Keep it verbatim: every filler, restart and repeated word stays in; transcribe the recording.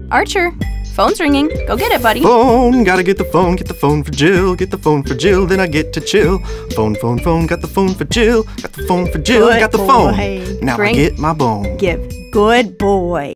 Archer, phone's ringing. Go get it, buddy. Phone, gotta get the phone, get the phone for Jill, get the phone for Jill, then I get to chill. Phone, phone, phone, got the phone for Jill, got the phone for Jill, Good got the boy. phone. Now Bring- I get my bone. Give. Good boy.